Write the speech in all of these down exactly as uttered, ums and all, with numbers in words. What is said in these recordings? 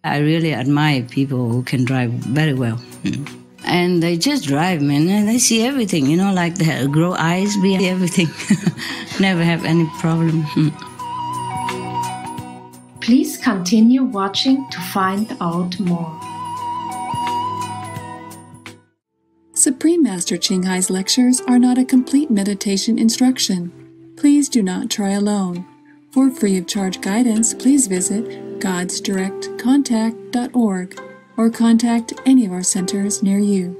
I really admire people who can drive very well. Mm. And they just drive, man, and they see everything, you know, like they grow eyes, be everything. Never have any problem. Mm. Please continue watching to find out more. Supreme Master Ching Hai's lectures are not a complete meditation instruction. Please do not try alone. For free of charge guidance, please visit gods direct contact dot org or contact any of our centers near you.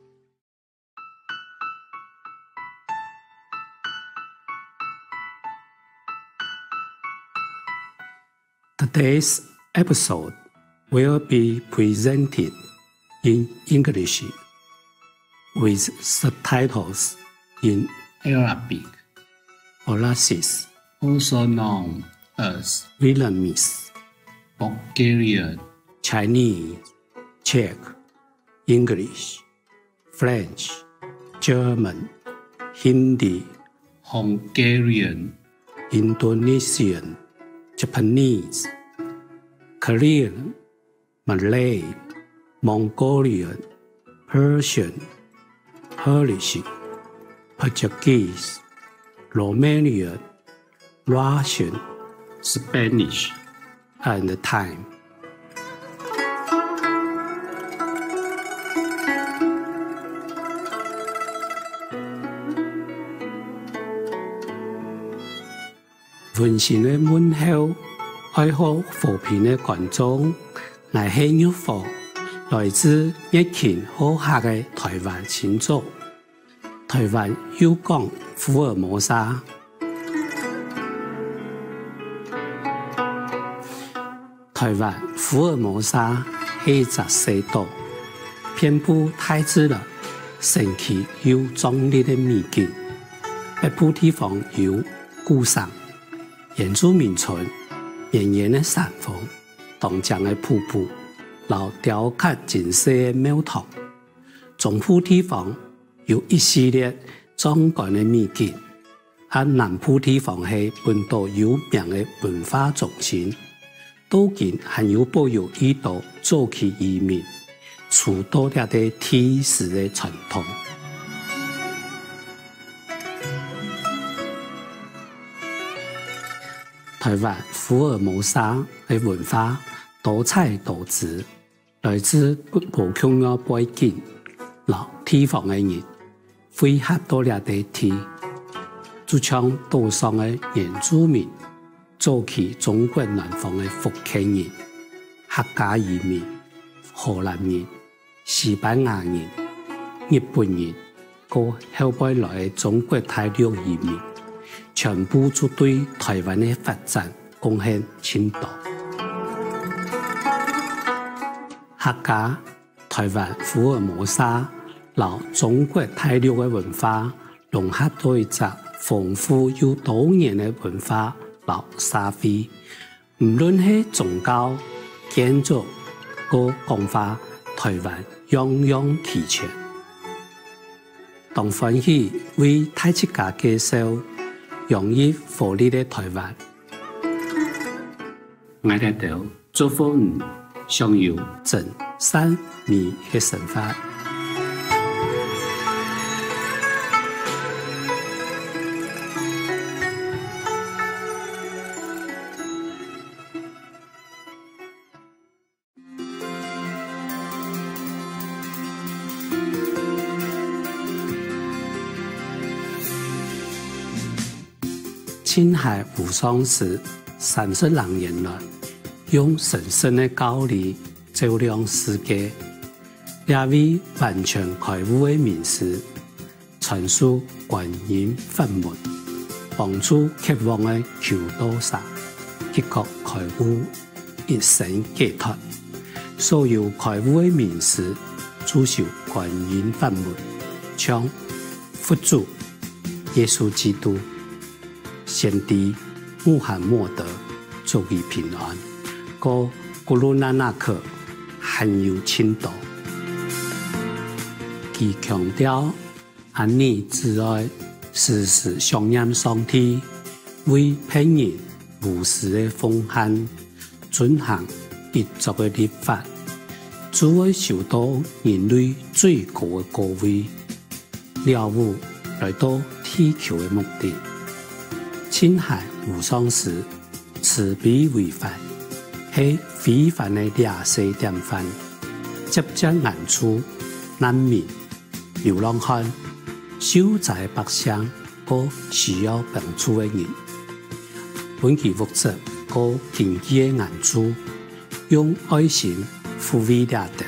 Today's episode will be presented in English with subtitles in Arabic, Aulacese, also known as Vietnamese, Bulgarian, Chinese, Czech, English, French, German, Hindi, Hungarian, Indonesian, Japanese, Korean, Malay, Mongolian, Persian, Polish, Portuguese, Romanian, Russian, Spanish, and Thai.温馨的问候，爱好扶贫的观众，我是玉福，来自热情好客的台湾亲族，台湾有讲福尔摩沙。台湾福尔摩沙是一个世岛，遍布太子了神奇又壮丽的秘境。北部地方有鼓山、原住民村、绵延的山峰、东江的瀑布、老雕刻精细的庙堂；中部地方有一系列壮观的秘境，而南部地方是本岛有名的文化中心。都今还有保有一岛早期移民出岛了的历史的传统。台湾福尔摩沙的文化多彩多姿，来自不同的背景、老地方的人汇合到了的地，就像岛上的原住民。早期中国南方的福建人、客家移民、荷兰人、西班牙人、日本人，和后辈来的中国大陆移民，全部都对台湾的发展贡献很大。客家、台湾福尔摩沙、老中国大陆的文化融合到一个丰富又多元的文化。老社会，无论是宗教、建筑和文化，台湾样样齐全。当欢喜为大家介绍容易活力的台湾。 我哋到祝福你享有真善美的生活。青海无双时，三十六年来，用神圣的教理照亮世界，也为完全开悟的名师传输观音法门，帮助渴望的求道者一觉开悟，一生解脱。所有开悟的名师主修观音法门，像佛祖、耶稣基督。先帝穆罕默德祝伊平安，个古鲁那纳克很有深度。佢强调安尼之爱，时时想念上帝，为骗人无私的奉献，遵行一族嘅立法，主要受到人类最高嘅高位，了悟来到地球嘅目的。侵害无双时，持币违法，系非凡嘅掠世典范，接接难处、难民、流浪汉、受灾百姓和需要帮助嘅人，本其物质和经济嘅难处，用爱心抚慰掠到。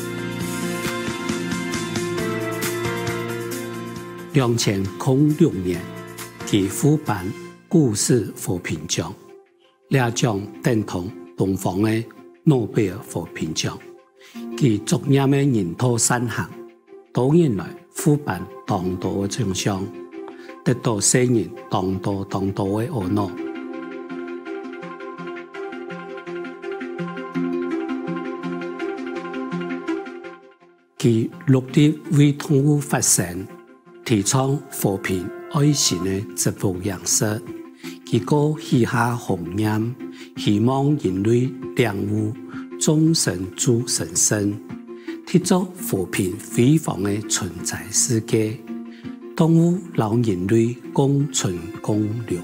两千零六年，其复办故事和平奖，掠奖等同东方的诺贝尔和平奖。其作业的人头三项，多年来复办当多的奖项，得到世人当多当多的懊恼。其落地为动物发声，提倡和平爱心的植物样式。其个许下宏愿，希望人类领悟众生主神圣，缔造和平辉煌的存在世界，动物老人类共存共荣。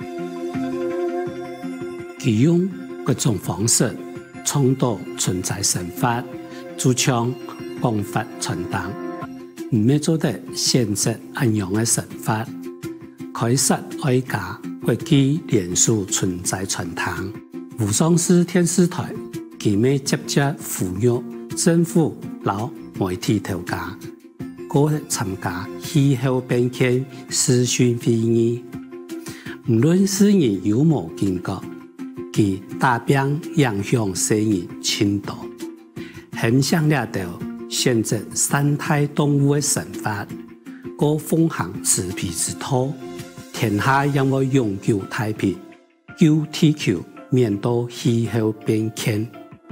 其用各种方式倡导存在神法，主张广发传达，唔要做得限制安样的神法，开设爱家。国际连续存在传堂，无双师电视台佢咪接接扶育政府老媒体头家，嗰日参加气候变迁视讯会议，唔论是人有冇感觉，佢大病影响世人深度，很想了到现在生态动物的神法，個奉行慈悲之道。天下因為永久太平，救地球免到氣候變遷。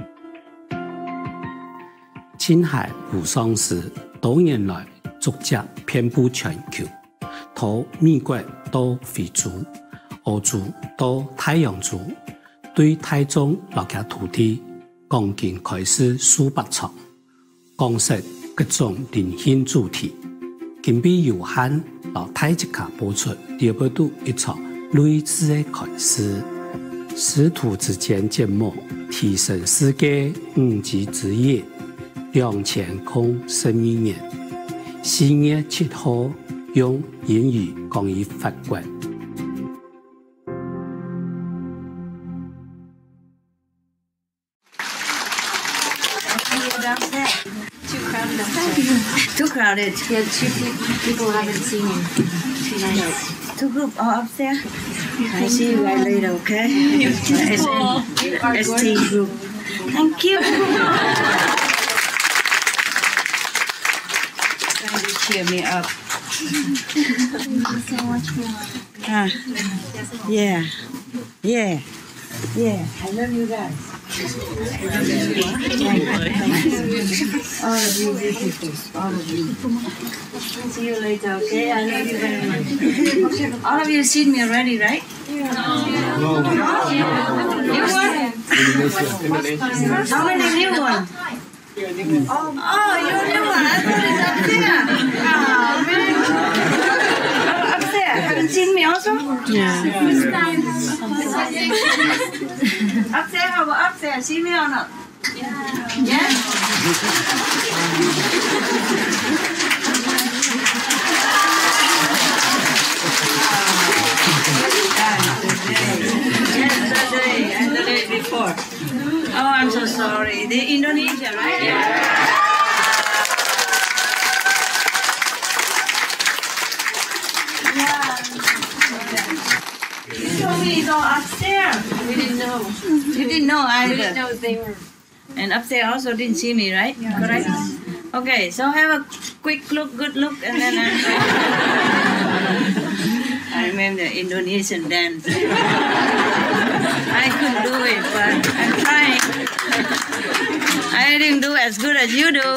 侵害無雙時，多年來逐漸遍佈全球，從美國到非洲、歐洲到太陽族，對台中六塊土地講經開始數百場，講述各種靈性主題。金幣有限，老太極卡播出第二度一場類似的開始。師徒之間節目提升世界五 G 之夜，兩千零十二年四月七號用言語講以法國。 Too crowded. Yeah, two people haven't seen you. Nice. Two group all up there. I see you guys later, okay? S T group. Thank you. Trying to cheer me up. Ah, yeah, yeah, yeah. I love you guys. All of you beautiful, all of you. See you later, okay? I love you very much. All of you seen me already, right? No. You won? How many of you won? Oh, oh, you're the one. I thought it's up there. Oh, very good. Oh, up there. Haven't seen me also? Yeah. Up there, how about up there? See me or not? Yeah. Yeah? Yesterday and the day before. Oh, I'm so sorry. The Indonesia, right? Yeah. You told me it's all upstairs. We didn't know. You didn't know either. We didn't know they were. And upstairs also didn't see me, right? Yeah. Correct? Okay, so have a quick look, good look, and then I, I remember the Indonesian dance. I couldn't do it, but I'm trying. I didn't do as good as you do.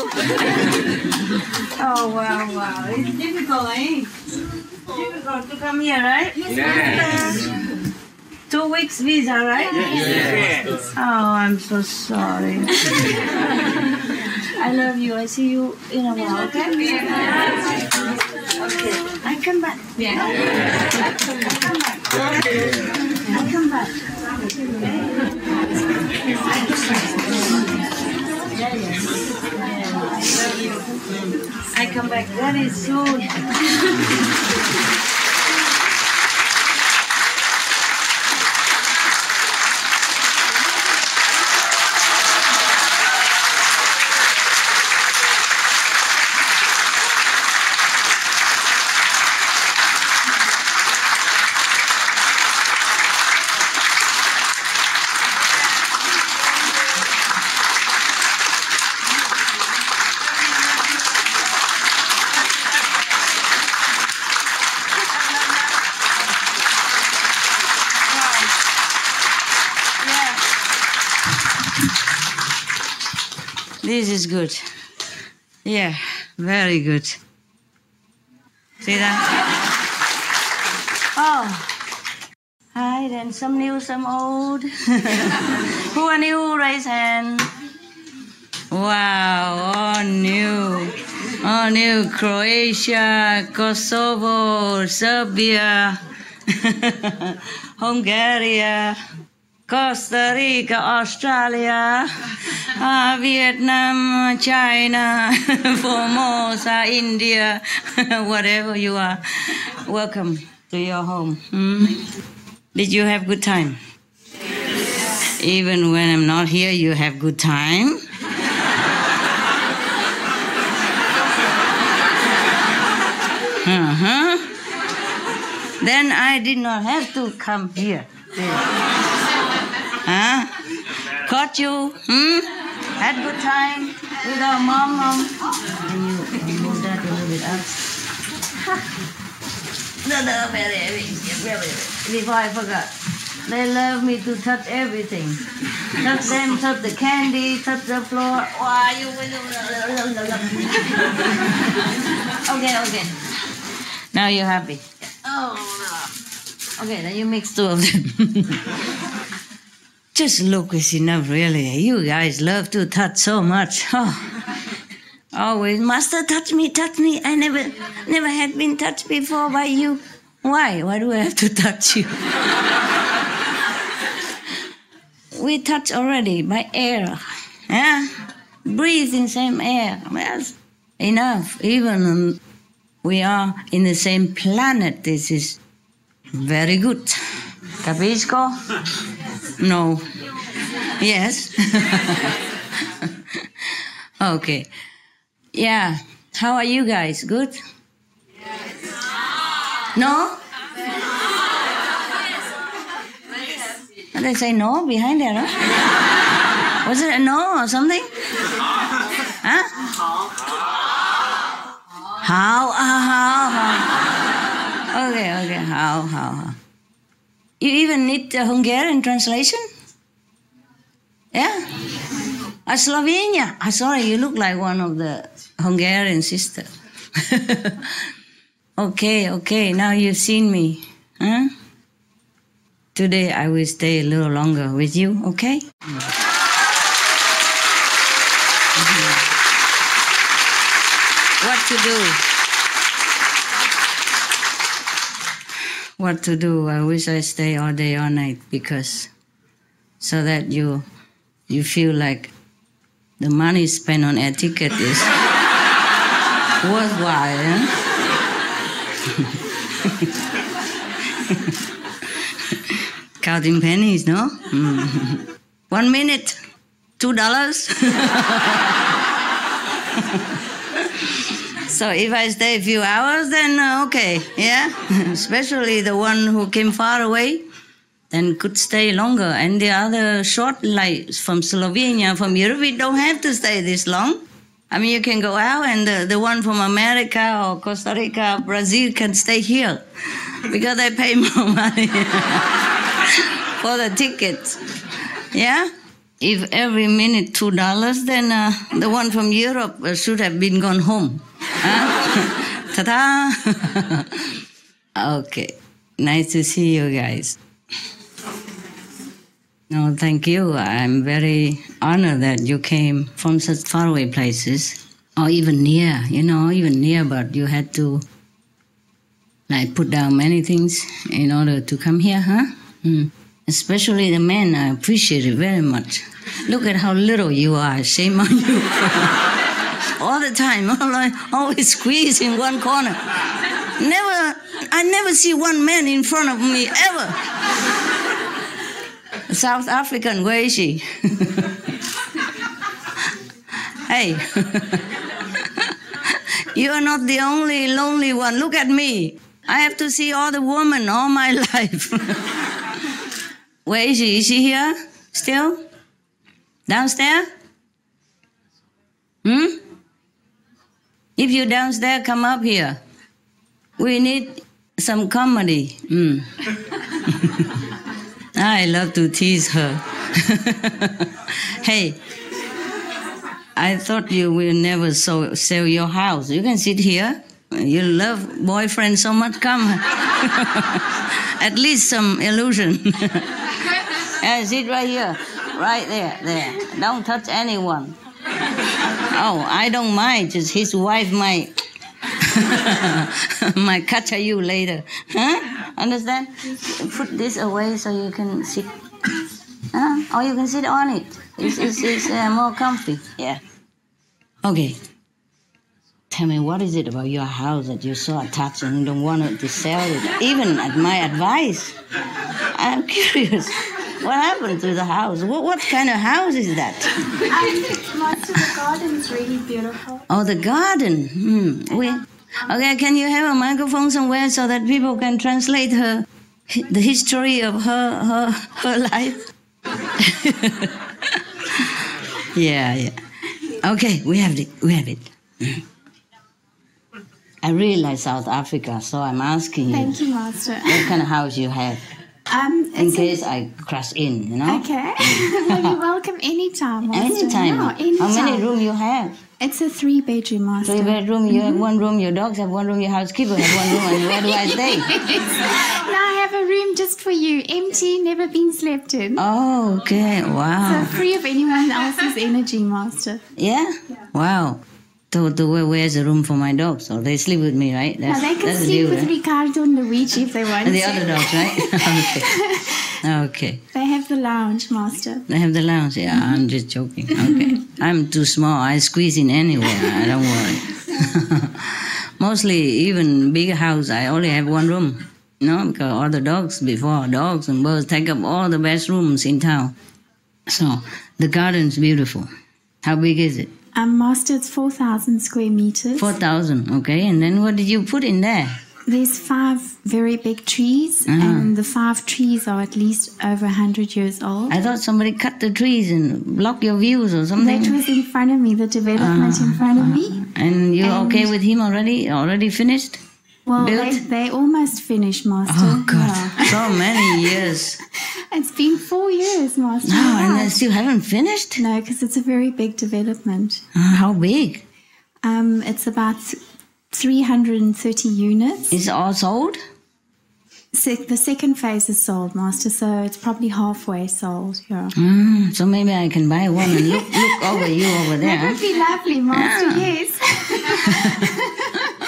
Oh, wow, wow. It's difficult, eh? Difficult to come here, right? Yes. Two weeks visa, right? Yes. Oh, I'm so sorry. I love you. I see you in a while, okay? Okay. I come back. Yeah. I come back. I come back. I come back very soon. This is good. Yeah, very good. See that? Oh. Hi, then some new, some old. Who are new? Raise hand. Wow, all new. All new. Croatia, Kosovo, Serbia, Hungary, Costa Rica, Australia, uh, Vietnam, China, Formosa, India, whatever you are. Welcome to your home. Hmm? Did you have good time? Yes. Even when I'm not here, you have good time? Uh-huh. Then I did not have to come here. Huh? Caught you? Hmm? Had good time with our mom, mom. Can you move that a little bit up? No, no, very, very, very. Before I forgot, they love me to touch everything. Touch them, touch the candy, touch the floor. Why you? Okay, okay. Now you're happy. Oh no. Okay, then you mix two of them. Just look is enough, really. You guys love to touch so much. Oh. Always, Master, touch me, touch me. I never, never had been touched before by you. Why? Why do I have to touch you? We touch already by air. Yeah? Breathe in same air. Well, enough. Even um, we are in the same planet. This is very good. Capisco? No. Yes? Okay. Yeah. How are you guys? Good? Yes. No? They say no behind there, huh? Was it a no or something? Huh? How? Uh, how? How? Okay, okay. How? How? How? You even need a Hungarian translation? Yeah? A Slovenia. Ah, sorry, you look like one of the Hungarian sisters. Okay, okay, now you've seen me. Huh? Today I will stay a little longer with you, okay? Mm-hmm. What to do? What to do? I wish I stay all day, all night, because so that you you feel like the money spent on air ticket is worthwhile. Eh? Counting pennies, no? Mm. One minute, two dollars. So if I stay a few hours, then uh, okay, yeah. Especially the one who came far away, then could stay longer. And the other short, like from Slovenia, from Europe, we don't have to stay this long. I mean, you can go out, and the, the one from America or Costa Rica, Brazil can stay here because they pay more money for the tickets. Yeah? If every minute two dollars, then uh, the one from Europe uh, should have been gone home. Huh? Ta-da! Okay. Nice to see you guys. No, thank you. I'm very honored that you came from such faraway places, or even near, you know, even near, but you had to like put down many things in order to come here, huh? Mm. Especially the men, I appreciate it very much. Look at how little you are, shame on you. All the time, always squeezed in one corner. Never, I never see one man in front of me, ever. South African, where is she? Hey, you are not the only lonely one. Look at me. I have to see all the women all my life. Where is she? Is she here still? Downstairs? Hmm? If you're downstairs, come up here. We need some comedy. Mm. I love to tease her. Hey, I thought you will never so, sell your house. You can sit here. You love boyfriend so much. Come. At least some illusion. Yeah, sit right here. Right there. There. Don't touch anyone. Oh, I don't mind. Just his wife might might catch you later. Huh? Understand? Put this away so you can sit. Huh? Or you can sit on it. It's, it's, it's uh, more comfy. Yeah. Okay. Tell me, what is it about your house that you're so attached and you don't want to sell it? Even at my advice. I'm curious. What happened to the house? What, what kind of house is that? Um, Master, the garden's really beautiful. Oh, the garden. Hmm. We, okay, can you have a microphone somewhere so that people can translate her, the history of her her, her life? Yeah, yeah. Okay, we have it. We have it. I really like South Africa, so I'm asking you. Thank you, Master. What kind of house you have? Um, In it's case a, I crash in, you know? Okay. Well, you're welcome anytime, Master. Anytime. Yeah, anytime. How many rooms you have? It's a three-bedroom, Master. Three bedroom, you have one room, your dogs have one room, your housekeeper have one room, and where do I stay? Now I have a room just for you, empty, never been slept in. Oh, okay, wow. So free of anyone else's energy, Master. Yeah? Wow. So, to where, where's the room for my dogs? So they sleep with me, right? That's, Now they can that's the sleep deal, with right? Ricardo and Luigi if they want And the to. other dogs, right? Okay. Okay. They have the lounge, Master. They have the lounge. Yeah, I'm just joking. Okay. I'm too small. I squeeze in anywhere. I don't worry. Mostly, even bigger house, I only have one room. You know, because all the dogs before, dogs and birds take up all the best rooms in town. So, the garden's beautiful. How big is it? Um, Master, it's four thousand square meters. four thousand, okay. And then what did you put in there? There's five very big trees, Uh-huh. and the five trees are at least over one hundred years old. I thought somebody cut the trees and block your views or something. That was in front of me, the development in front of me. And you're And- okay with him already? Already finished? Well, Built? they, they almost finished, Master. Oh, God. Yeah. So many years. It's been four years, Master. No, and Yeah. they still haven't finished? No, because it's a very big development. Uh, how big? Um, it's about three hundred thirty units. Is it all sold? Se- the second phase is sold, Master, so it's probably halfway sold. Yeah. Mm, so maybe I can buy one and look, look over you over there. That would be lovely, Master, Yeah. yes.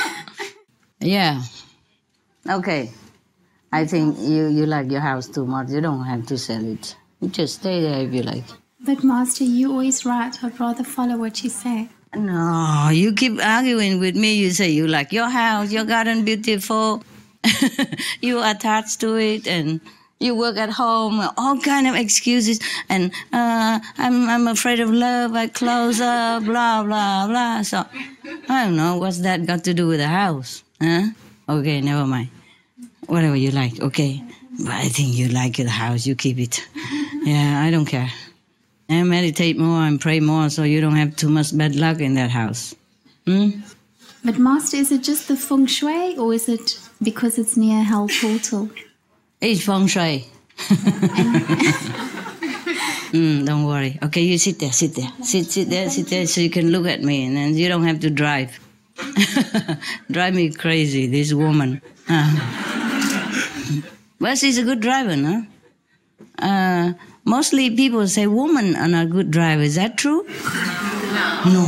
Yeah. Okay. I think you, you like your house too much. You don't have to sell it. You just stay there if you like. But, Master, you always right. I'd rather follow what you say. No, you keep arguing with me. You say you like your house, your garden beautiful. You attached to it, and you work at home. All kind of excuses. And uh, I'm I'm afraid of love. I close up. Blah blah blah. So I don't know what's that got to do with the house, huh? Okay, never mind. Whatever you like. Okay, but I think you like the house. You keep it. Yeah, I don't care. And meditate more and pray more so you don't have too much bad luck in that house. Hmm? But, Master, is it just the feng shui, or is it because it's near Hell Portal? It's feng shui. mm, don't worry. Okay, you sit there, sit there. Sit, sit there, sit there so you can look at me and then you don't have to drive. Drive me crazy, this woman. Uh. But she's a good driver, no? Uh, Mostly people say women are not good drivers. Is that true? No.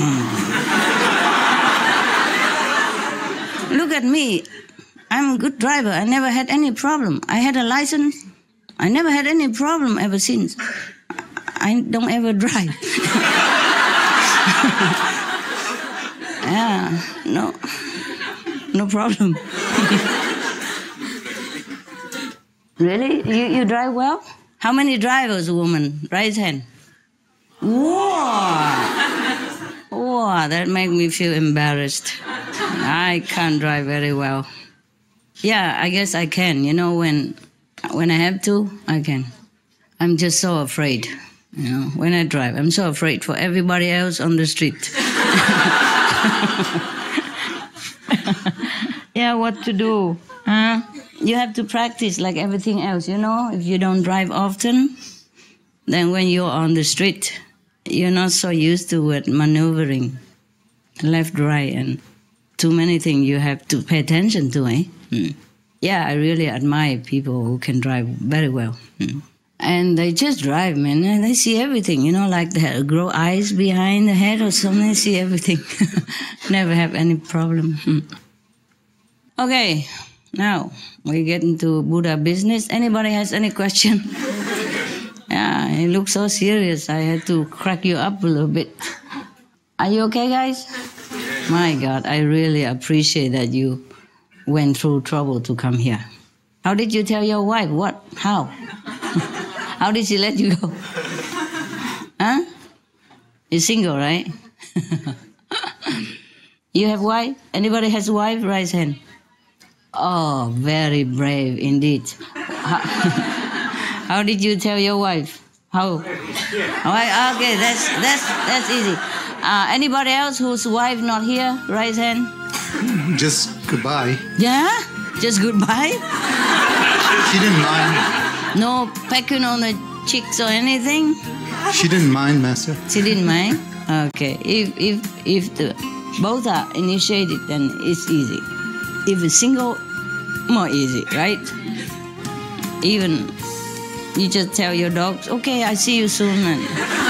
Look at me. I'm a good driver. I never had any problem. I had a license. I never had any problem ever since. I don't ever drive. Yeah, no. No problem. Really? You, you drive well? How many drivers, woman? Raise hand. Wow. Wow, that makes me feel embarrassed. I can't drive very well. Yeah, I guess I can. You know, when when I have to, I can. I'm just so afraid. You know, when I drive, I'm so afraid for everybody else on the street. Yeah, what to do? Huh? You have to practice like everything else, you know? If you don't drive often, then when you're on the street, you're not so used to it, maneuvering left, right, and too many things you have to pay attention to, eh? Mm. Yeah, I really admire people who can drive very well. Mm. And they just drive, man, and they see everything, you know, like they grow eyes behind the head or something, they see everything. Never have any problem. Mm. Okay, now we get into Buddha business. Anybody has any question? Yeah, you look so serious. I had to crack you up a little bit. Are you okay, guys? My God, I really appreciate that you went through trouble to come here. How did you tell your wife? What? How? How did she let you go? Huh? You're single, right? You have wife? Anybody has a wife? Raise hand. Oh, very brave indeed. How, how did you tell your wife? How? Oh, okay, that's that's that's easy. Uh, anybody else whose wife not here? Raise hand. Just goodbye. Yeah? Just goodbye? She didn't mind. No pecking on the cheeks or anything? She didn't mind, Master. She didn't mind? Okay. If if if the both are initiated, then it's easy. If it's single, more easy, right? Even you just tell your dogs, okay, I see you soon. And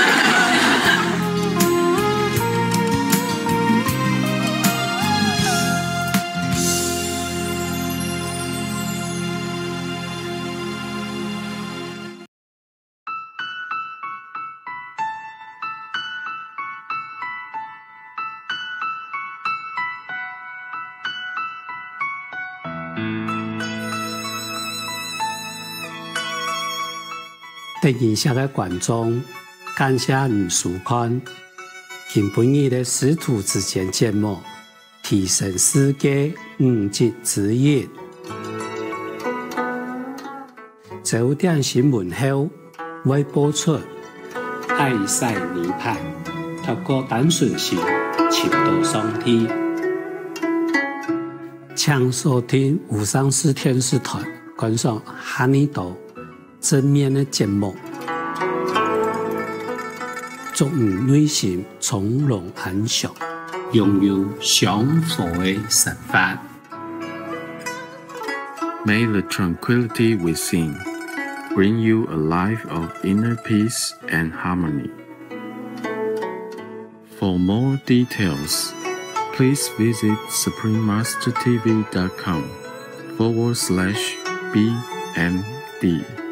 第二十个观众，感谢你收看今晡日的师徒之间节目，提升世界五级之一。九點新聞後會播出愛塞尼派，透過單純性尋到上帝。請收聽無上師天使台觀賞哈尼島正面的節目，祝你內心從容安詳， 擁有祥和的神法。 May the tranquility within bring you a life of inner peace and harmony. For more details, please visit suprememastertv.com forward slash BMD.